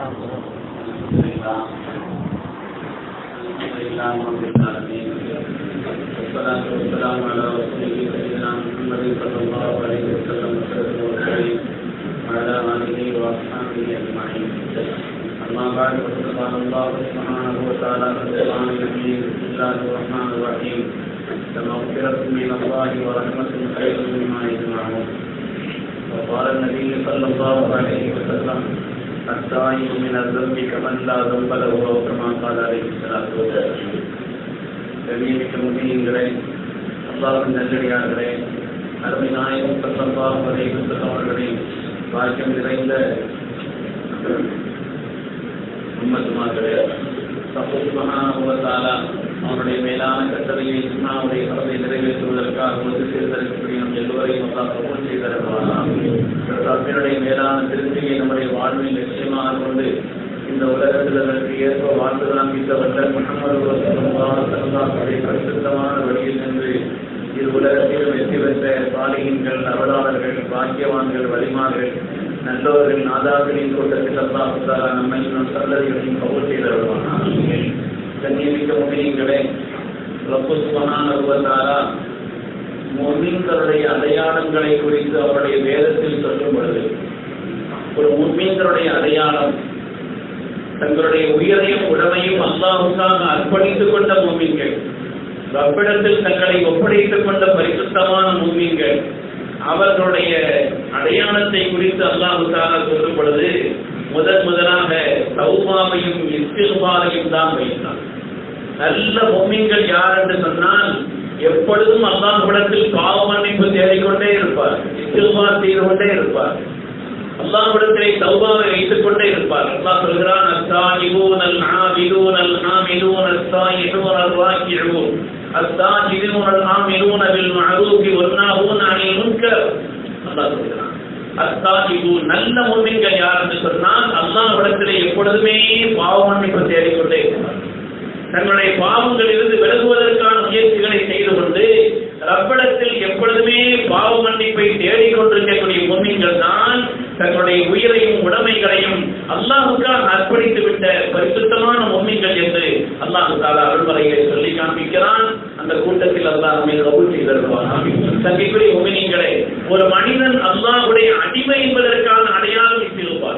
والصلاة والسلام على رسوله سيدنا محمد صلى الله عليه وسلم وعلى آله وأصحابه أجمعين. أما بعد فقال الله سبحانه وتعالى في القرآن الكريم: بسم الله الرحمن الرحيم. فمغفرة من الله ورحمة خير مما يجمعون. وقال النبي صلى الله عليه وسلم: التائب من الذنب كمن لا ذنب له، أو كما قال عليه الصلاة والسلام. கண்ணியமிக்க முஃமினீன்களே, அல்லாஹ்வின் நல்லடியார்களே, அருமை நாயகம் ஸல்லல்லாஹு அலைஹி வஸல்லம் அவர்களின் பாக்கியம் நிறைந்த உம்மத்துமார்களே, அல்லாஹ் சுப்ஹானஹு வ தஆலா அவருடைய மேலான கட்டளையை சுன்னாவுடைய கடமை நிறைவேற்றுவதற்காக வந்து சேர்ந்திருக்கக்கூடிய நம் எல்லோரையும் அல்லாஹ் கபூல் செய்தருள்வானாக. ரப்பினுடைய மேலான திருப்தியை நம்முடைய வாழ்வில் நிச்சயமாக கொண்டு இந்த உலகத்தில் அதற்கு ஏற்ப வாழ்த்துதான் மீட்டவர்கள் முஹம்மது ரசூலுல்லாஹி ஸல்லல்லாஹு அலைஹி வஸல்லம் பரிசுத்தமான வழியில் நின்று இது உலகத்தில் வெற்றி பெற்ற சாலிஹீன்கள், அருளாளர்கள், பாக்கியவான்கள், வலிமார்கள், நல்லவர்கள், நாதாக்களின் கூட்டத்தில் அல்லாஹ் தஆலா நம்மை நம் சந்ததிகளையும் கபூல் செய்தருள்வானாக. கண்ணியமிக்க முஃமினீன்களே, ரப்பு சுப்ஹானஹு வ தஆலா முஃமின்களுடைய அடையாளங்களை குறித்து அவருடைய வேதத்தில் சொல்லும் பொழுது, ஒரு முஃமின்களுடைய அடையாளம் தங்களுடைய உயிரையும் உடமையும் அல்லாஹ்வுக்காக அர்ப்பணித்துக் கொண்ட முஃமின்கள், ரப்பிடத்தில் தங்களை ஒப்படைத்துக் கொண்ட பரிசுத்தமான முஃமின்கள், அவர்களுடைய அடையாளத்தை குறித்து அல்லாஹ் தஆலா சொல்லும் பொழுது முதலாக தௌபாவையும் இஸ்திக்பாரையும் தான் வைத்தார். நல்ல முஃமின்கள் யார் என்று சொன்னால், எப்பொழுதும் அல்லாஹ்விடத்தில் பாவ மன்னிப்பு தேடிக்கொண்டே இருப்பார், இஸ்திக்பார் செய்து கொண்டே இருப்பார், அல்லாஹ்விடத்திலே தௌபாவை வைத்துக் கொண்டே இருப்பார். அல்லாஹ் சொல்கிறான்: அஸ்ஸாயிபூன அல்-ஆபிதூன அல்-ஹாமிதூன அஸ்-ஸாயிஹூன அர்-ராக்கிஊன் அஸ்-ஸாஜிதூன அல்-ஆமிரூன பில் மஅரூஃபி வன்-நாஹூன அனில் முன்கர். அல்லாஹ் சொல்கிறான், அஸ்ஸாயிபூன், நல்ல முஃமின்கள் யார் என்று சொன்னால், அல்லாஹ்விடத்திலே எப்பொழுதுமே பாவ மன்னிப்பு தேடிக்கொண்டே இருப்பார். தங்களுடைய பாவங்களிலிருந்து விலகுவதற்கான முயற்சிகளை செய்து கொண்டு ரப்பிடத்தில் எப்பொழுதுமே பாவ மன்னிப்பை தேடிக்கொண்டிருக்கக்கூடிய முஃமின்கள் தான் தங்களுடைய உயிரையும் உடைமைகளையும் அல்லாஹ்வுக்காக அர்ப்பணித்து விட்ட பரிசுத்தமான முஃமின்கள் என்று அல்லாஹ் தஆலா அருள்மறையை சொல்லி காண்பிக்கிறான். அந்த கூட்டத்தில் அல்லாஹ் நம்மை கபூல் செய்தருள்வானாக. சங்கைக்குரிய முஃமினீன்களே, ஒரு மனிதன் அல்லாஹ்வுடைய அடிமை என்பதற்கான அடையாளம் இட்டிருப்பார்.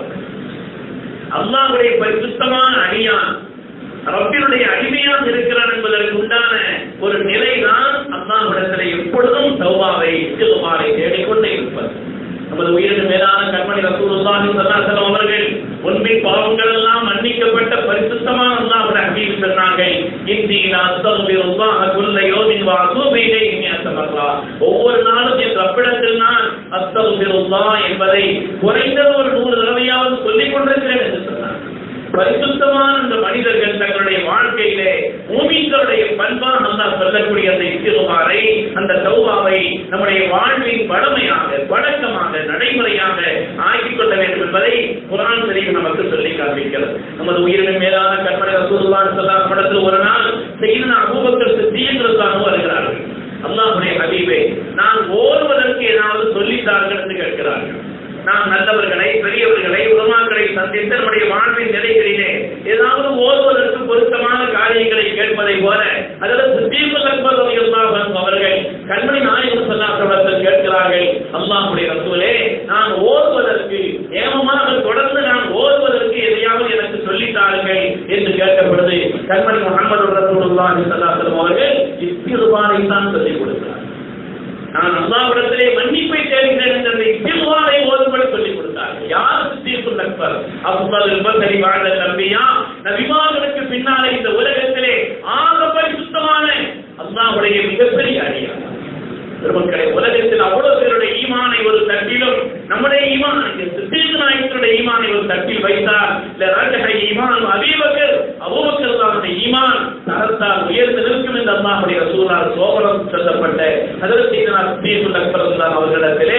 அல்லாஹ்வுடைய பரிசுத்தமான அடியான், ரப்பினுடைய அடிமையாக இருக்கிறான் என்பதற்கு உண்டான ஒரு நிலைதான் அல்லாஹ்விடத்திலே எப்பொழுதும் தௌபாவை இஸ்திக்பாரை தேடிக்கொண்டே இருப்பது. நமது உயிரின் மேலான கண்மணி ரசூலுல்லாஹி ஸல்லல்லாஹு அலைஹி வஸல்லம் அவர்கள் உன்பின் பாவங்கள் எல்லாம் மன்னிக்கப்பட்ட பரிசுத்தமான அல்லாஹ்வுடைய ஹபீப் சொன்னார்கள்: இன்னி லா அஸ்தக்பிருல்லாஹ குல்ல யௌமின் வ அதூபு இலைஹி மிஅத மர்ரா. ஒவ்வொரு நாளும் என் ரப்பிடத்தில் நான் அஸ்தக்பிருல்லாஹ் என்பதை குறைந்தது ஒரு 100 தடவையாவது சொல்லிக் கொண்டிருக்கிறேன் என்று சொன்னார். பரிசுத்தமான அந்த மனிதர்கள் தங்களுடைய வாழ்க்கையிலே மூமின்களுடைய பண்பாக அல்லாஹ் சொல்லக்கூடிய அந்த இஸ்திக்பாரை, அந்த தௌபாவை நம்முடைய வாழ்வின் வளமையாக, வழக்கமாக, நடைமுறையாக ஆக்கிக் கொள்ள வேண்டும் என்பதை குர்ஆன் ஷரீஃப் நமக்கு சொல்லி காண்பிக்கிறது. நமது உயிரின் மேலான கண்மணி ரசூலுல்லாஹி ஸல்லல்லாஹு அலைஹி வஸல்லம் ஒரு நாள் சய்யிதுனா அபூபக்கர் சித்தீக் ரலியல்லாஹு வருகிறார்கள். அல்லாஹ்வுடைய ஹபீபே, நான் ஓதுவதற்கு ஏதாவது சொல்லித்தார்கள் என்று கேட்கிறார்கள். நாம் நல்லவர்களை, பெரியவர்களை, உலமாக்களை சந்தித்து நம்முடைய வாழ்வின் நிலைகளிலே ஏதாவது ஓதுவதற்கு பொருத்தமான காரியங்களை கேட்பதை போல அதில் சித்தீக்குல் அக்பர் ரலியல்லாஹு அன்ஹு அவர்கள் கண்மணி நாயகம் ஸல்லல்லாஹு அலைஹி வஸல்லம் கேட்கிறார்கள்: அல்லாஹ்வுடைய ரசூலே, நான் ஓதுவதற்கு ஏமமாக தொடர்ந்து நான் ஓதுவதற்கு எதையாவது எனக்கு சொல்லித்தாருங்கள் என்று கேட்டபொழுது கண்மணி முஹம்மது ரசூலுல்லாஹி ஸல்லல்லாஹு அலைஹி வஸல்லம் அவர்கள் இஸ்திக்பாரை தான் சொல்லிக் கொடுத்தார். நான் அல்லாஹ்விடத்திலே மன்னிப்பை தேடுகிறேன் என்ற இஸ்திக்பாரை ஓதும்படி சொல்லிக் கொடுத்தார்கள். யார் சித்தீக்குல் அக்பர்? அஃதலுல் பஸரி பஅதல் அன்பியா. நபிமார்களுக்கு பின்னாலே இந்த உலகத்திலே ஆக பரிசுத்தமான அல்லாஹ்வுடைய மிகப்பெரிய அடியார். பெருமக்களே, உலகத்தில் அவ்வளவு பேருடைய ஈமானை ஒரு தட்டிலும் நம்முடைய ஈமான், சித்தீக் நாயகத்துடைய ஈமானை ஒரு தட்டில் வைத்தார். லரஜஹ ஈமான் அபூபக்கர், அபூபக்கர் அவருடைய ஈமான் தரத்தால் உயர்ந்து நிற்கும் என்று அல்லாஹ்வுடைய ரசூலுல்லாஹ் சோபனம் சொல்லப்பட்ட ஹஜ்ரத் சய்யிதுனா சித்தீக்குல் அக்பர் ரலியல்லாஹு அவர்களிடத்திலே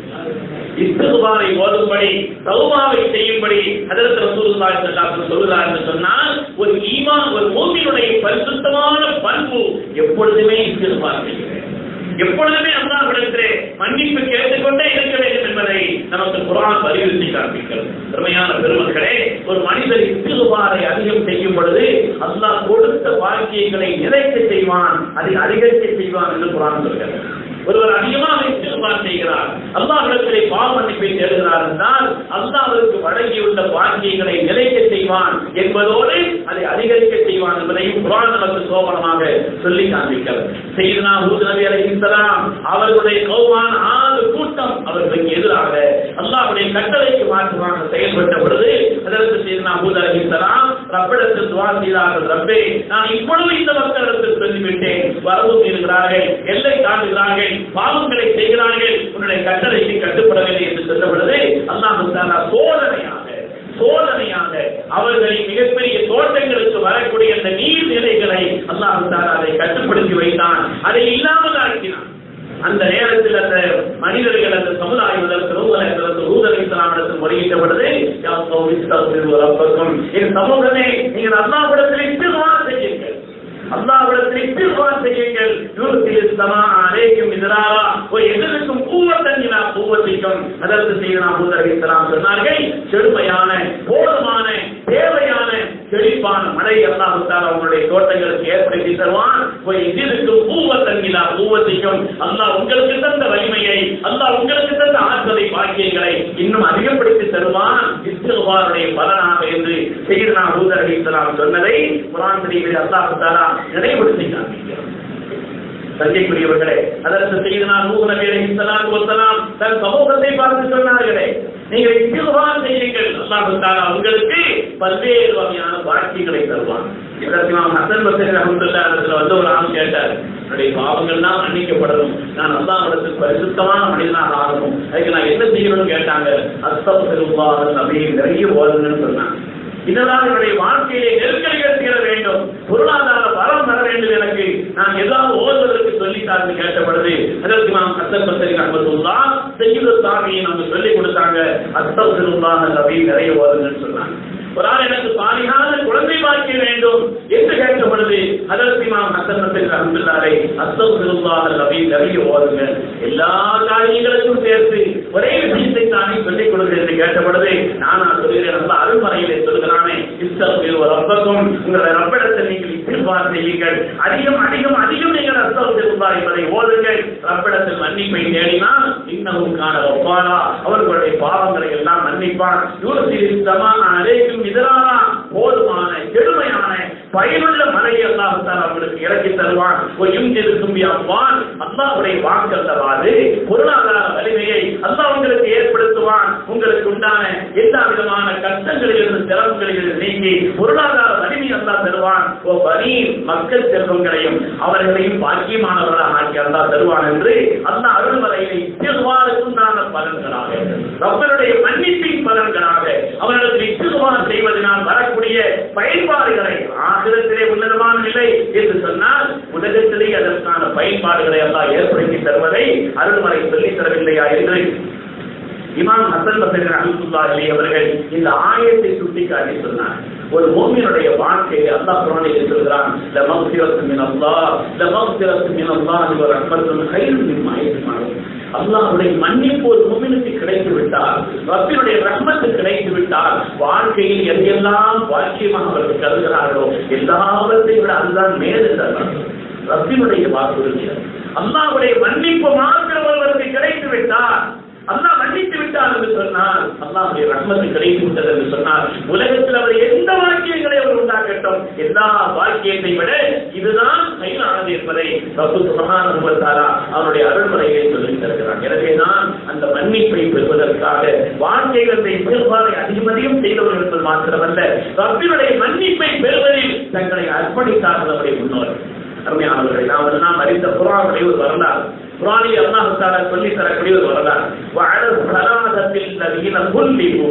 இஸ்திக்பாரை ஓதும்படி, தௌபாவை செய்யும்படி ஹஜ்ரத் ரசூலுல்லாஹி ஸல்லல்லாஹு அலைஹி வஸல்லம் சொல்கிறார் என்று சொன்னால், ஒரு ஈமான், ஒரு முஃமினுடைய பரிசுத்தமான பண்பு எப்பொழுதுமே இஸ்திக்பார் செய்கிறது. எப்பொழுதுமே அல்லாஹ்விடத்திலே மன்னிப்பு கேட்டுக்கொண்டே இருக்க வேண்டும் என்பதை நமக்கு குர்ஆன் வலியுறுத்தி காண்பிக்கிறது. பெருமையான பெருமக்களே, ஒரு மனிதர் இஸ்திக்பாரை அதிகம் செய்யும் பொழுது அல்லாஹ் கொடுத்த பாக்கியங்களை நிறைக்க செய்வான், அதை அதிகரிக்க செய்வான் என்று குர்ஆன் சொல்கிறது. ஒருவர் அதிகமாக இஸ்திக்பார் செய்கிறார், அல்லாஹ்விடத்திலே பாவ மன்னிப்பை தேடுகிறார் என்றால் அல்லாஹ் அவருக்கு வழங்கியுள்ள பாக்கியங்களை நிலைக்க செய்வான் என்பதோடு அதை அதிகரிக்க செய்வான் என்பதையும் குர்ஆன் நமக்கு சோபனமாக சொல்லி காண்பிக்கிறது. சையதுனா ஹூத் நபி அலைஹிஸ்ஸலாம் அவர்களுடைய கௌமான 6 கூட்டம் அவர்களுக்கு எதிராக அல்லாஹ்வுடைய கட்டளைக்கு மாற்றமாக செயல்பட்ட பொழுது அதற்கு சையதுனா ஹூத் அலைஹிஸ்ஸலாம் ரப்பிடத்தில் துஆ செய்தார்கள், ரப்பே நான் இப்பொழுது இந்த மக்களிடத்தில் சொல்லிவிட்டேன், வரவு மீறுகிறார்கள், எல்லை தாண்டுகிறார்கள், பாவங்களை செய்கிறார்கள், உன்னுடைய கட்டளைக்கு கட்டுப்படவில்லை என்று சொல்ல பொழுது அல்லாஹ் தஆலா சோதனையாக அவர்களின் மிகப்பெரிய தோட்டங்களுக்கு வரக்கூடிய அந்த நீர்நிலைகளை அல்லாஹ் தஆலா அதை கட்டுப்படுத்தி வைத்தான், அதை இல்லாமல் ஆக்கினான். அந்த நேரத்தில் அந்த மனிதர்கள் அந்த சமுதாயம் முறையிட்ட பொழுது என் சமூகமே நீங்கள் அல்லாஹ்விடத்தில் இஸ்திக்பார் செய்யுங்கள், அல்லாஹ்விடத்தில் இஸ்திக்பார் செய்யுங்கள், யூர்சிலிஸ் ஸமா அலைக்கும் மித்ராரா எதிர்க்கும் கூவத்தன் இலா கூவத்திக்கும். அதற்கு சையதுனா ஹூத் அலைஹிஸ்ஸலாம் சொன்னார்கள், செழுமையான போதுமான தேவையான செழிப்பான மழை அல்லாஹ் தஆலா உங்களுடைய தோட்டங்களுக்கு ஏற்படுத்தி தருவான். எதிர்க்கும் கூவத்தன் இலா கூவத்திக்கும், அல்லாஹ் உங்களுக்கு தந்த வலிமையை, அல்லாஹ் உங்களுக்கு தந்த ஆற்றலை பாக்கியங்களை இன்னும் அதிகப்படுத்தி தருவான் இஸ்திக்பாருடைய பலனாக என்று சையதுனா ஹூத் அலைஹிஸ்ஸலாம் சொன்னதை குர்ஆன் ஷரீஃபில் அல்லாஹ் தஆலா நினைவுபடுத்தி காண்பிக்கிறார். சங்கைக்குரியவர்களே, அதற்கு சையதுனா நூஹ் நபி அலைஹிஸ்ஸலாத்து வஸ்ஸலாம் தன் சமூகத்தை பார்த்து சொன்னார்களே, நீங்கள் இஸ்திக்பார் செய்யுங்கள், அல்லாஹ் தஆலா உங்களுக்கு பல்வேறு வகையான பாக்கியங்களை தருவான். இதற்கு இமாம் ஹஸன் பஸ்ரி ரஹ்மத்துல்லாஹி அலைஹி வந்து ஒரு ஆள் கேட்டார், என்னுடைய பாவங்கள்லாம் மன்னிக்கப்படணும், நான் அல்லாஹ்விடத்தில் பரிசுத்தமான மனிதனாக ஆகணும், அதுக்கு நான் என்ன செய்யணும்னு கேட்டாங்க. அஸ்தக்ஃபிருல்லாஹ் நபி நிறைய ஓதுங்கன்னு சொன்னாங்க. இதனால் என்னுடைய வாழ்க்கையிலே நெருக்கடிகள் தீர வேண்டும், பொருளாதார வரம் வர வேண்டும், எனக்கு நான் ஏதாவது ஓதுவதற்கு சொல்லித்தார்னு கேட்ட பொழுது அதற்கு நாம் ஹஸன் பஸ்ரி ரஹ்மத்துல்லாஹ் சய்யிது தாபியின் நமக்கு சொல்லிக் கொடுத்தாங்க, அஸ்தக்ஃபிருல்லாஹ் நபி நிறைய ஓதுங்கன்னு சொன்னாங்க. ஒரு ஆள் எனக்கு சாலிஹான குழந்தை பாக்கிய வேண்டும் என்று கேட்ட பொழுது அதற்கு இமாம் ஹஸன் பஸ்ரி ரஹ்மத்துல்லாஹி அஸ்தக்ஃபிருல்லாஹ் நபி நிறைய ஓதுங்க. எல்லா காரியங்களுக்கும் சேர்த்து ஒரே விஷயத்தை தானே சொல்லிக் கொடுக்கிறேன் என்று கேட்ட பொழுது நான் சொல்கிறேன், நல்ல அருள்மறையிலே சொல்கிறானே, இஸ்தக்ஃபிரு ரப்பக்கும், உங்களுடைய ரப்பிடத்தில் நீங்கள் இஸ்திக்பார் செய்யுங்கள், அதிகம் அதிகம் அதிகம் நீங்கள் அஸ்தக்ஃபிருல்லாஹ் என்பதை ஓதுங்கள், ரப்பிடத்தில் மன்னிப்பை தேடினால் இன்னஹு கான கஃபாரா, அவர்களுடைய பாவங்களை எல்லாம் மன்னிப்பான். யூர்சிலிஸ் ஸமா அலைக்கும் மித்ராரா, போதுமான செழுமையான பயனுள்ள மழையை அல்லாஹ் தஆலா அவங்களுக்கு இறக்கி தருவான். அல்லாஹ்வுடைய வாக்கு அல்லவாது பொருளாதார வலிமையை அல்லாஹ் உங்களுக்கு ஏற்படுத்துவான். உங்களுக்கு உண்டான எல்லா விதமான கஷ்டங்களிலிருந்து சிரமங்களிலிருந்து நீங்கி பொருளாதார வலிமையை அல்லாஹ் தருவான். மக்கள் செல்வங்களையும் அவர்களையும் பாக்கியமானவர்களாக ஆக்கி அல்லாஹ் தருவான் என்று அல்லாஹ் அருள்மறையிலே இஸ்திக்பாருக்கு உண்டான பலன்களாக, ரப்பருடைய மன்னிப்பின் பலன்களாக, அவர்களுக்கு இஸ்திக்பார் செய்வதனால் வரக்கூடிய பயன்பாடுகளை ஆகிரத்திலே உன்னதமான நிலை என்று சொன்னால் உலகத்திலே அதற்கான பயன்பாடுகளை அல்லாஹ் ஏற்படுத்தி தருவதை அருள்மறை சொல்லித் தரவில்லையா என்று இமாம் ஹஸன் பஸ்ரி ரஹ்மத்துல்லாஹி அலைஹி அவர்கள் இந்த ஆயத்தை சுட்டிக்காட்டி சொன்னார். ஒரு முஃமினுடைய வாழ்க்கையை அல்லாஹ் குர்ஆனில் சொல்கிறான், லமக்ஃபிரத்து மினல்லாஹ் லமக்ஃபிரத்து மினல்லாஹி வ ரஹ்மத்துன் கைரும் மிம்மா யஜ்மஊன். அல்லாஹ்வுடைய மன்னிப்பு ஒரு முஃமினுக்கு கிடைத்து விட்டால், ரப்பினுடைய ரஹ்மத்து கிடைத்து விட்டால், வாழ்க்கையில் எதையெல்லாம் பாக்கியமாக அவர்கள் கருதுகிறார்களோ எல்லாவற்றையும் விட அதுதான் மேல் என்றார்கள். ரப்பினுடைய வாக்குறுதி, அல்லாஹ்வுடைய மன்னிப்பு மாத்திரம் ஒருவருக்கு கிடைத்து விட்டால், அல்லாஹ் மன்னித்து விட்டார் என்று சொன்னால், அல்லாஹ்வுடைய ரஹ்மத்து கிடைத்து விட்டது என்று சொன்னால், உலகத்தில் அவர் எந்த வாக்கியங்களை அவர் உண்டாக்கட்டும், எல்லா வாக்கியத்தை விட இதுதான் கையிலானது என்பதை ரப்பு சுப்ஹானஹு வ தஆலா அவருடைய அருள்மறையை சொல்லித் தருகிறார். எனவேதான் அந்த மன்னிப்பை பெறுவதற்காக வாழ்க்கைகளை இஸ்திக்பாரை அதிகமதிகம் செய்தவர்கள் என்பது மாத்திரமல்ல, ரப்பினுடைய மன்னிப்பை பெறுவதில் தங்களை அர்ப்பணித்தார்கள் அவருடைய முன்னோர்கள். அருமையானவர்களை நாம் அறிந்த குர்ஆனுடைய ஒரு வரலாறு, குர்ஆனில் அல்லாஹ் தஆலா சொல்லி தரக்கூடிய ஒரு வரலாறு. வஅல ஸலாதத்தில் லதீன குல்லிபு,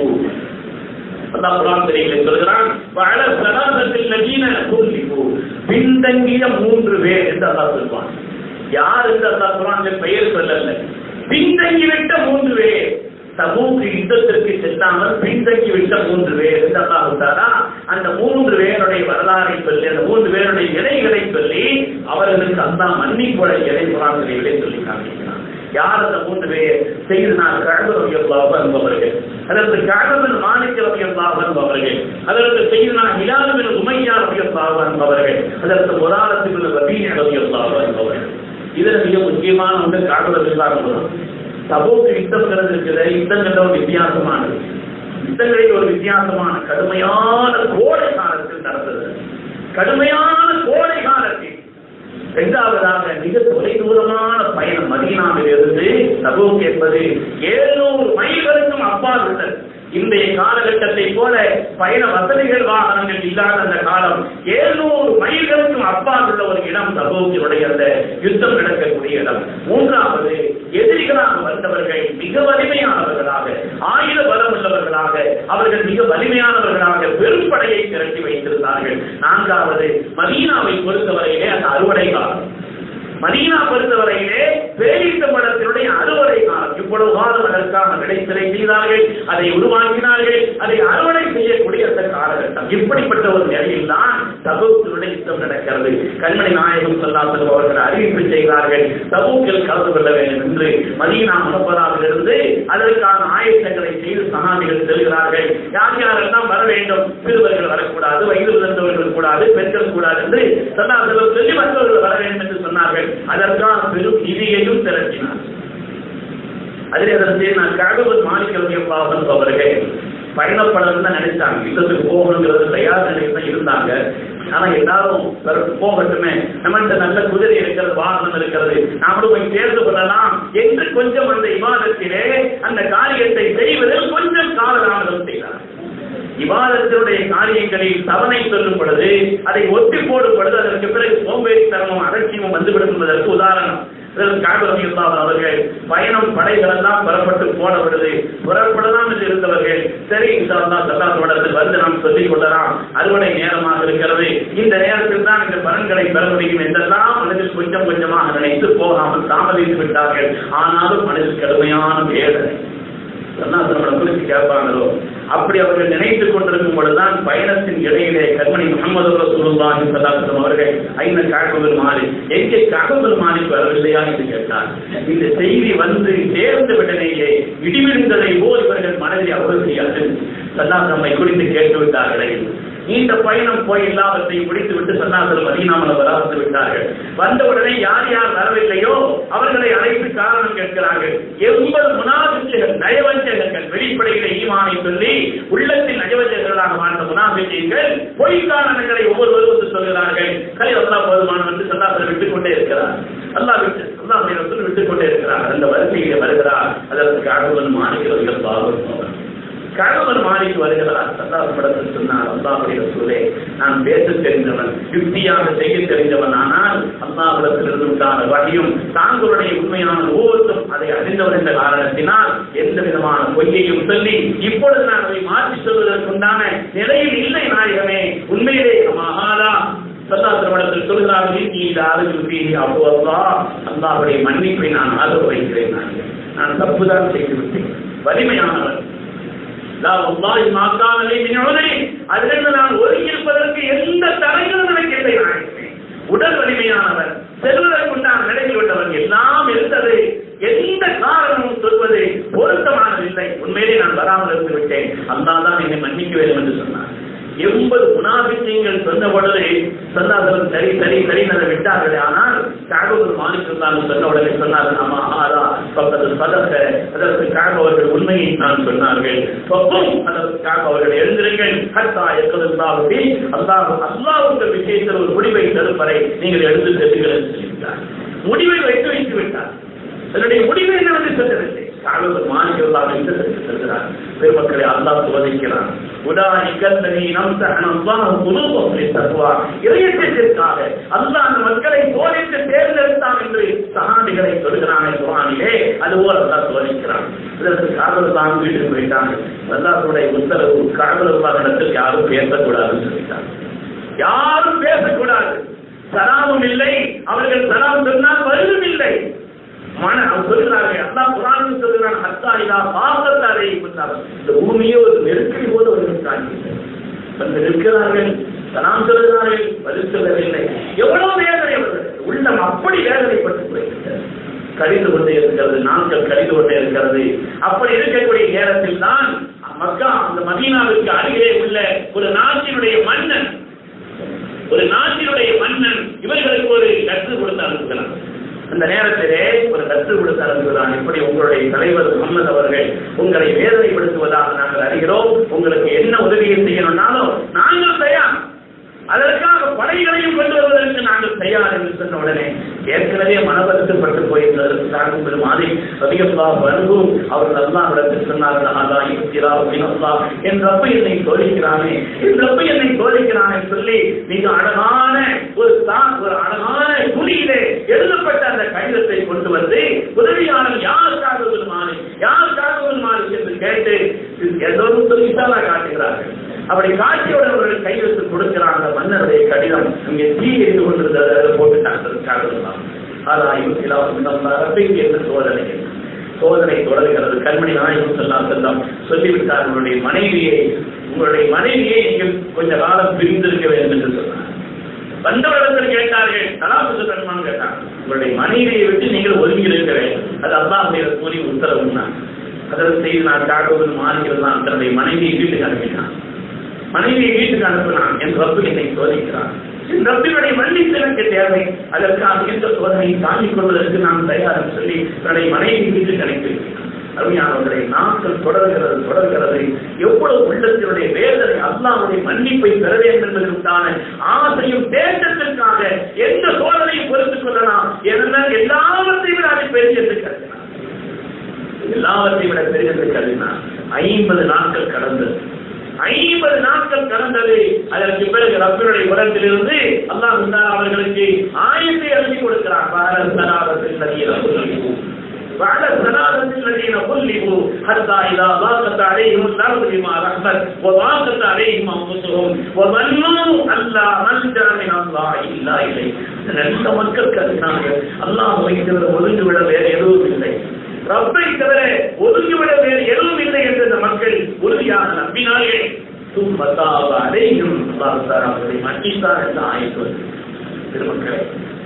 அல்லாஹ் குர்ஆனில் சொல்கிறான், வஅல ஸலாதத்தில் லதீன குல்லிபு, பின்தங்கிய 3 பேர் என்று அல்லாஹ் சொல்வான். யார் என்று அல்லாஹ் குர்ஆனில் பெயர் சொல்லல, பின்தங்கிவிட்ட 3 பேர், தபூக் யுத்தத்திற்கு செல்லாமல் பின்தங்கிவிட்ட 3 பேர் என்று அல்லாஹ் தஆலா அந்த 3 பேருடைய வரலாறை சொல்லி, அந்த 3 பேருடைய நிலைகளை சொல்லி அவர்களுக்கு அல்லாஹ் மன்னிப்புடைய இறை குர்ஆனிலே சொல்லி காண்பிக்கிறார். யார் அந்த 3 பேர்? செய்தனா கஅப் ரலியல்லாஹு அன்ஹு அவர்கள், அதற்கு கஅப் பின் மாலிக் ரலியல்லாஹு அன்ஹு அவர்கள், அதற்கு செய்தனா ஹிலால் பின் உமையா ரலியல்லாஹு அன்ஹு அவர்கள், அதற்கு முராரத் பின் ரபீ ரலியல்லாஹு அன்ஹு அவர்கள். இதுல மிக முக்கியமான ஒன்று கஅப் ரலியல்லாஹு அன்ஹு. தபூக் யுத்தம் நடந்திருக்கிற யுத்தங்கள் ஒரு வித்தியாசமானது. யுத்தங்களில் ஒரு வித்தியாசமான கடுமையான கோடை காலத்தில் நடந்தது. கடுமையான கோடை காலத்தில் இரண்டாவதாக மிக தொலைதூரமான பயணம். மதீனாவிலிருந்து தபூக் என்பது 700 மைல்களுக்கும் அப்பால் உள்ளது. இன்றைய காலகட்டத்தை போல பயண வசதிகள் வாகனங்கள் இல்லாத அந்த காலம் 700 மைல்களுக்கும் அப்பால் உள்ள ஒரு இடம் தபூக்கினுடைய அந்த யுத்தம் நடக்கக்கூடிய இடம். மூன்றாவது, எதிரிகளாக வந்தவர்கள் மிக வலிமையானவர்களாக, ஆயுத பலம் உள்ளவர்களாக, அவர்கள் மிக வலிமையானவர்களாக பெரும் படையை திரட்டி வைத்திருந்தார்கள். நான்காவது, மதீனாவை பொறுத்தவரையிலே அந்த அறுவடை காலம். மதீனா பொறுத்தவரையிலே பேரித்த படத்தினுடைய அறுவடை காலம். இவ்வளவு காலம் அதற்கான விளைச்சலை செய்தார்கள், அதை உருவாக்கினார்கள், அதை அறுவடை செய்யக்கூடிய அந்த காலகட்டம். இப்படிப்பட்ட ஒரு நிலையில் தான் தபூக்கினுடைய யுத்தம் நடக்கிறது. கண்மணி நாயகம் ஸல்லல்லாஹு அலைஹி வஸல்லம் அவர்கள் அறிவிப்பு செய்கிறார்கள், தபூக்கில் கலந்து கொள்ள வேண்டும் என்று. மதீனா முனவ்வராவிலிருந்து அதற்கான ஆயத்தங்களை செய்து சஹாபிகள் செல்கிறார்கள். யார் யாரெல்லாம் வர வேண்டும்? சிறுவர்கள் வரக்கூடாது, வயது உயர்ந்தவர்கள் கூடாது, பெண்கள் கூடாது என்று ஸல்லல்லாஹு அலைஹி வஸல்லம் சொல்லி மற்றவர்கள் வர வேண்டும் என்று சொன்னார்கள். அதற்கான பெரும் நிதியையும் திரட்டினார். அதிலே அதற்கு நான் கஅப் பின் மாலிக் ரலியல்லாஹு அன்ஹு அவர்கள் பயணப்படணும் தான் நினைச்சாங்க. யுத்தத்துக்கு போகணுங்கிறது தயார் நிலையில் தான் இருந்தாங்க. ஆனா எல்லாரும் போகட்டுமே, நம்மள்கிட்ட நல்ல குதிரை இருக்கிறது, வாகனம் இருக்கிறது, நாமளும் போய் சேர்ந்து கொள்ளலாம் என்று கொஞ்சம் அந்த இபாதத்திலே அந்த காரியத்தை செய்வதில் கொஞ்சம் காலதாமதம் செய்தார். இபாதத்தினுடைய காரியங்களில் தவணை சொல்லும் பொழுது, அதை ஒட்டி போடும் பொழுது அதற்கு பிறகு சோம்பேறித்தனமும் அலட்சியமும் வந்துவிடும் என்பதற்கு உதாரணம். கஅப் ரலியல்லாஹு அவர்கள் பயணம் படைகள் எல்லாம் புறப்பட்டு போன பொழுது புறப்படலாம் என்று இருந்தவர்கள், சரி இன்ஷா அல்லாஹ் ஸல்லல்லாஹு வந்து நாம் சொல்லிக் கொள்ளலாம், அறுவடை நேரமாக இருக்கிறது, இந்த நேரத்தில் தான் இந்த பலன்களை பெற முடியும் என்றெல்லாம் மனதில் கொஞ்சம் கொஞ்சமாக நினைத்து போகாமல் தாமதித்து விட்டார்கள். ஆனாலும் மனதில் கடுமையான வேதனை. குறித்து கேட்பாங்களோ அப்படி அவர்கள் நினைத்துக் கொண்டிருக்கும் பொழுதுதான் பயணத்தின் இடையிலே கண்மணி முஹம்மது ரசூலுல்லாஹி ஸல்லல்லாஹு அலைஹி வஸல்லம் அவர்கள் ஐன கஅப் பின் மாலிக், எங்கே கஅப் பின் மாலிக் வரவில்லையா என்று கேட்டார். இந்த செய்தி வந்து சேர்ந்த உடனேயே இடிவிழுந்ததை போல் இவர்கள் மனதில் அவ்வளவு செய்யாது ஸல்லல்லாஹு நம்மை குறித்து கேட்டு விட்டார்களே. இந்த பயணம் போய் எல்லாவற்றையும் முடித்துவிட்டு ஸல்லல்லாஹு மதீனாவுல வந்து விட்டார்கள். வந்தவுடனே யார் யார் வரவில்லையோ அவர்களை அழைத்து காரணம் கேட்கிறார்கள். 80 முனாஃபிக்குகள், நயவஞ்சகர்கள், வெளிப்படையிலே ஈமானை சொல்லி உள்ளத்தில் நயவஞ்சகர்களாக வாழ்ந்த முனாஃபிக்குகள் பொய் காரணங்களை ஒவ்வொருவரும் வந்து சொல்கிறார்கள். அல்லாஹ் போதுமானவன் என்று ஸல்லல்லாஹு விட்டுக் கொண்டே இருக்கிறார். அல்லாஹ் விட்டுக் கொண்டே இருக்கிறார். அந்த வரிசையிலே வருகிறார். அதற்கு கஅப் பின் மாலிக் ரலியல்லாஹு அன்ஹு கஅப் பின் மாலிக் வருகிறார். ஸல்லல்லாஹு அலைஹி சொன்னார், அல்லாஹ்வுடைய ரசூலே, நான் பேச தெரிந்தவன், யுக்தியாக செய்ய தெரிந்தவன், ஆனால் அல்லாஹ்விடத்திலிருந்து உண்டான வகையும் தாங்களுடைய உண்மையான ஒவ்வொருத்தரும் அதை அறிந்தவன் என்ற காரணத்தினால் எந்த விதமான பொய்யையும் சொல்லி இப்பொழுது நான் அதை மாற்றி சொல்வதற்குண்டான நிலையில் இல்லை நாயகமே. உண்மையிலே மகாலா ஸல்லல்லாஹு சொல்கிறார்கள், அல்லாஹ்வுடைய மன்னிப்பை நான் ஆதரவு வைக்கிறேன். நான் தப்புதான் செய்துவிட்டேன், வலிமையானவன், அதிலிருந்து நான் ஒதுங்கி இருப்பதற்கு எந்த தடைகளும் எனக்கு இல்லை. உடல் வலிமையானவர், செல்வதற்குண்டான நிலையில் விட்டவன், எல்லாம் இருந்தது, எந்த காரணமும் சொல்வது பொருத்தமானதில்லை. உண்மையிலே நான் வராமல் இருந்து விட்டேன், அல்லாஹ் தான் என்னை மன்னிக்க வேண்டும் என்று சொன்னார். 80 முனாஃபிக்குகள் சொன்ன பொழுது ஸல்லல்லாஹு சரி சரி சரி என்று விட்டார்கள். ஆனால் கஅப் பின் மாலிக் சொன்ன உடனே சொன்னார்கள், ஆமா ஆரா பக்கத்து சதக, அதற்கு கஅப் அவர்கள் உண்மையை நான் சொன்னார்கள். அதற்கு கஅப் அவர்கள் எழுந்திருங்கள், ஹத்தா யக்துல்லாஹு அல்லாஹ்வுடைய விஷயத்தில் ஒரு முடிவை தரும் வரை நீங்கள் எழுந்து செல்லுங்கள் என்று சொல்லிவிட்டார். முடிவை வைத்து விட்டார். அதனுடைய முடிவு என்னவென்று சொல்லவில்லை. கஅப் பின் மாலிக் சொல்கிறார், பெருமக்களை அல்லாஹ் சோதிக்கிறான். இறையத்திற்காக அல்லாஹ் அந்த மக்களை சோதித்து தேர்ந்தெடுத்தான் என்று சஹாபிகளை சொல்கிறான் குர்ஆனிலே. அதுபோல் அல்லாஹ் சோதிக்கிறான். இதற்கு கஅப் தான் வீட்டுக்கு போயிட்டாங்க. அல்லாஹ்வுடைய உத்தரவு, கஅப் இடத்தில் யாரும் பேசக்கூடாதுன்னு சொல்லிட்டாங்க. யாரும் பேசக்கூடாது, சலாமும் இல்லை, அவர்கள் சலாம் சொன்னால் பதிலும் இல்லை. சொல்கிறார்கள், அல்லாஹ் குர்ஆனில் சொல்கிறான், ஹத்தா இதா பாஸத் அலைஹிம் இந்த பூமியே ஒரு நெருக்கடி போல வந்து நிற்கிறார்கள், சலாம் சொல்கிறார்கள், பதில் சொல்லவில்லை. எவ்வளவு வேதனை அவர்கள் உள்ளம் அப்படி வேதனைப்பட்டு போயிருக்கிறது. கழிந்து கொண்டே இருக்கிறது, நாட்கள் கழிந்து கொண்டே இருக்கிறது. அப்படி இருக்கக்கூடிய நேரத்தில் தான் மக்கா அந்த மதீனாவிற்கு அருகிலே உள்ள ஒரு நாட்டினுடைய மன்னன் இவர்களுக்கு ஒரு கற்று கொடுத்து அனுப்புகிறான். அந்த நேரத்திலே ஒரு கற்று கொடுத்து அனுப்புகிறான். இப்படி உங்களுடைய தலைவர் முகமது அவர்கள் உங்களை வேதனைப்படுத்துவதாக நாங்கள் அறிகிறோம். உங்களுக்கு என்ன உதவியை செய்யணும்னாலும் நாங்கள் தயார், அதற்காக படைகளையும் கொண்டு வருவதற்கு நாங்கள் தயார் என்று சொன்ன உடனே ஏற்கனவே மனவருத்தப்பட்டு போயிருந்ததற்கு மாதிரி அவர்கள் அல்லாஹ்விடத்தில் சொன்னார்கள், என் ரப்ப என்னை சோதிக்கிறானே, என் ரப்ப என்னை சோதிக்கிறானே சொல்லி மிக அழகான ஒரு அழகான துணியிலே எழுதப்பட்ட அந்த கடிதத்தை கொண்டு வந்து உதவியாளர் யாருக்காக என்று கேட்டு எல்லோரும் சொல்லித்தான் காட்டுகிறார்கள். அப்படி காட்சியோடு அவர்கள் கையெழுத்து கொடுக்கிறாங்க. மன்னருடைய கடிதம் இங்கே தீ எரிந்து கொண்டிருந்ததை போட்டுட்டாங்க. சோதனை தொடர்கிறது. கண்மணி நாயகம் செல்லம் சொல்லிவிட்டார், உங்களுடைய மனைவியை நீங்கள் கொஞ்ச காலம் பிரிந்திருக்க வேண்டும் என்று சொன்னார். வந்தவர்கள் கேட்டார்கள், தலாக்கு கண்மான்னு கேட்டாங்க. உங்களுடைய மனைவியை விட்டு நீங்கள் ஒதுங்கி இருக்க வேண்டும், அது அல்லாஹ்வுடைய கூறி உத்தரவுனான். அதற்கு செய்து நான் காட்டுவது மாறுகிறதான். தன்னுடைய மனைவியை வீட்டுக்கு அனுப்பினான். என் ரப்பு என்னை சோதிக்கிறான். என் ரப்பினுடைய மன்னிப்பு எனக்கு தேவை, அதற்காக எந்த சோதனையை தாங்கிக் கொள்வதற்கு நான் தயார் சொல்லி தன்னுடைய மனைவி வீட்டுக்கு அனுப்பியிருக்கிறான். அருமையானவர்களை நாட்கள் தொடர்கிறது. எவ்வளவு உள்ளத்தினுடைய வேதனை, அல்லாஹ்வுடைய மன்னிப்பை பெற வேண்டும் என்பதற்கான ஆசையும் தேட்டத்திற்காக எந்த சோதனையும் பொறுத்துக் கொள்ளலாம் என எல்லாவற்றையும் விட அதை பெரியது கருதினார். 50 நாட்கள் கடந்தது. 50 நாட்கள் கடந்தது. அதற்கு பிறகு ரப்பினுடைய உலகத்திலிருந்து அல்லாஹ் அவர்களுக்கு ஆயத்தை எழுதி கொடுக்கிறார். الذين غلبوا حتى إذا ضاقت عليهم الأرض بما رحبت وضاقت عليهم أنفسهم وظنوا أن لا ملجأ من الله إلا إليه. நல்ல மக்கள் கருதினார்கள், அல்லாஹ்வை தவிர ஒதுங்கிவிட வேறு எதுவும் இல்லை, ரப்பை தவிர ஒதுங்கிவிட வேறு எதுவும் இல்லை என்று அந்த மக்கள் உறுதியாக நம்பினார்கள். மன்னித்தார் என்று ஆயிற்று. திருமக்களை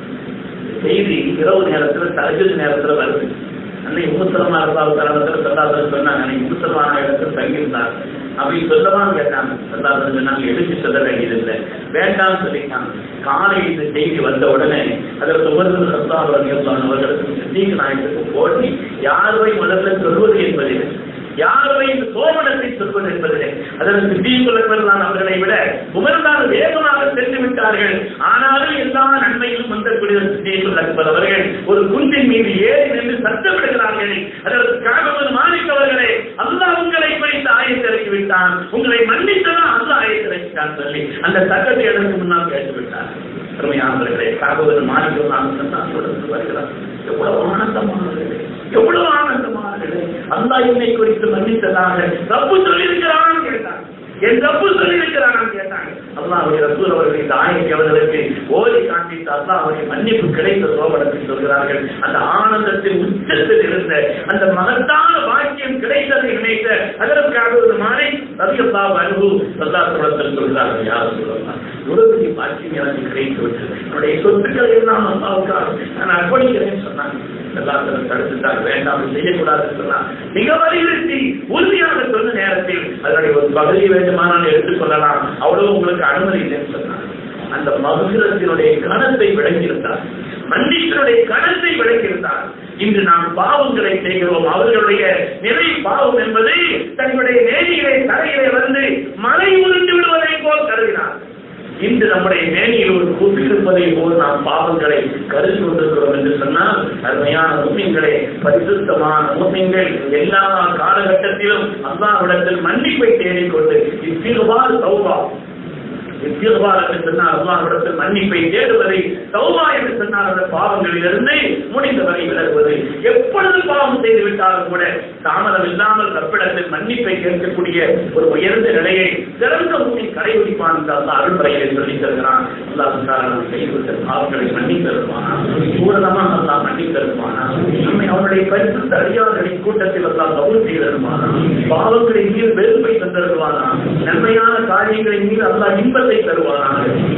செய்தி இரவு நேரத்தில் தஹஜ்ஜுத் நேரத்தில் வருது. அன்னைக்கு முசலமா தரத்தில் சல்லாதன் சொன்னாங்க, அன்னைக்கு முசலமான இடத்தில் தங்கியிருந்தார். அப்படி சொல்லவான்னு கேட்டாங்க. சல்லாதன் சொன்னாங்க, எழுச்சி சொல்ல வேண்டியதில்லை, வேண்டாம் சொல்லிட்டாங்க. காலையில் இந்த செய்தி வந்த உடனே அதற்கு உமர் அவர்களுக்கு சித்திக் நாயகத்துக்கு போட்டி யாரை முதல்ல சொல்வது என்பதில்லை, யாரை இந்த சோமனத்தை சொல்வது என்பதில்லை. அதற்கு தீங்குள்ளவர்களான அவர்களை விட உமர்தான் வேகமாக சென்று விட்டார்கள். ஆனாலும் எல்லா நன்மையிலும் வந்தக்கூடிய அவர்கள் ஒரு குன்றின் மீது ஏறி நின்று சத்தமிடுகிறார்கள். அதற்கு காகவன் மாணிக்கவர்களே, அல்லாஹ் உங்களை குறித்து ஆயத்திறக்கி விட்டான், உங்களை மன்னித்ததான் அல்லாஹ் ஆயத்திறக்கிட்டான் சொல்லி அந்த சட்டத்தை அதற்கு முன்னால் கேட்டுவிட்டார். அருமையானவர்களே, காகவன் மாணிக்கவன் வருகிறார். எவ்வளவு ஆனந்தமானவர்களே, எவ்வளவு ஆனந்தமானவர்களே, அல்லாஹ் என்னை குறித்து மன்னித்ததாக ரப்பு சொல்லியிருக்கிறான் கேட்டாங்க. என் ரப்பு சொல்லியிருக்கிறான் கேட்டாங்க. அல்லாஹ்வுடைய ரசூல் அவர்கள் இந்த ஆயத்தை அவர்களுக்கு ஓதி காண்பித்து அல்லாஹ்வுடைய மன்னிப்பு கிடைத்த சோபனத்தை சொல்கிறார்கள். அந்த ஆனந்தத்தின் உச்சத்தில் இருந்த அந்த மகத்தான பாக்கியம் கிடைத்ததை நினைத்த அதற்காக ஒரு மாலை ரலியல்லாஹு அன்ஹு சல்லாஹ்வுடன் சொல்கிறார்கள், யார் சொல்லலாம் உலகத்தை பாக்கியம் எனக்கு கிடைத்து விட்டது, என்னுடைய சொத்துக்களை எல்லாம் அல்லாஹ்வுக்காக நான் அர்ப்பணிக்கிறேன்னு சொன்னாங்க. தடுத்துட்டாங்க, வேண்டாம் செய்யக்கூடாது சொன்னார். மிக வலியுறுத்தி உறுதியாக சொன்ன நேரத்தில் அதனுடைய ஒரு பகுதியை வேண்டுமானால் எடுத்துக்கொள்ளலாம், அவ்வளவு உங்களுக்கு அனுமதி இல்லைன்னு சொன்னார். அந்த மகுரத்தினுடைய கணத்தை விளங்கியிருந்தார், மன்னிப்பினுடைய கணத்தை விளங்கியிருந்தார். இன்று நாம் பாவங்களை செய்கிறோம். அவர்களுடைய நிலை பாவம் என்பது தங்களுடைய நேரிலே தலையிலே வந்து மழை உருண்டு விடுவதை போல் கருதினார். இன்று நம்முடைய மேனியில் ஒரு கூட்டு இருப்பதை போல் நாம் பாவங்களை கருதி கொண்டிருக்கிறோம் என்று சொன்னால், அருமையான முஸ்லிம்களே, பரிசுத்தமான முஸ்லிம்கள் எல்லா காலகட்டத்திலும் அல்லாஹ்விடத்தில் மன்னிப்பை தேடிக்கொண்டு இத்திருவார் தௌபா, இத்திருவார் என்று சொன்னால் அல்லாஹ்விடத்தில் மன்னிப்பை தேடுவதை, தௌபா என்று சொன்னால் அந்த பாவங்களிலிருந்து முடிந்தவரை விலகுவது. எப்பொழுது பாவம் செய்து விட்டாலும் கூட தாமதம் இல்லாமல் ரப்பிடத்தில் மன்னிப்பை கேட்கக்கூடிய ஒரு உயர்ந்த நிலையை சிறந்த முன்னே கடைபிடிப்பான் என்று அல்லாஹ் அருள்முறையை சொல்லித் தருகிறான். அல்லாஹ் செய்துவிட்ட பாவங்களை மன்னித்து தருவானா, பூரணமாக அல்லாஹ் மன்னித்து தருவானா, நம்மை அவருடைய பரிசுத்த அடியார்களின் கூட்டத்தில் அல்லாஹ் கபூல் செய்து தருவானா, பாவங்களின் மீது வெறுப்பை தந்தருவானா, நன்மையான காரியங்களின் மீது அல்லாஹ் இன்பத்தை தருவானா.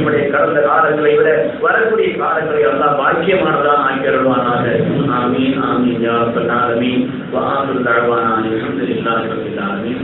நம்முடைய கடந்த காலங்களை விட வரக்கூடிய காலங்களை அல்லாஹ் பாக்கியமானதாக ஆக்கி அருள்வானாக. ஆமீன் ஆமீன் யா ரப்பல் ஆலமீன். வ ஆகிரு தஅவானா அல்ஹம்துலில்லாஹி ரப்பில் ஆலமீன்.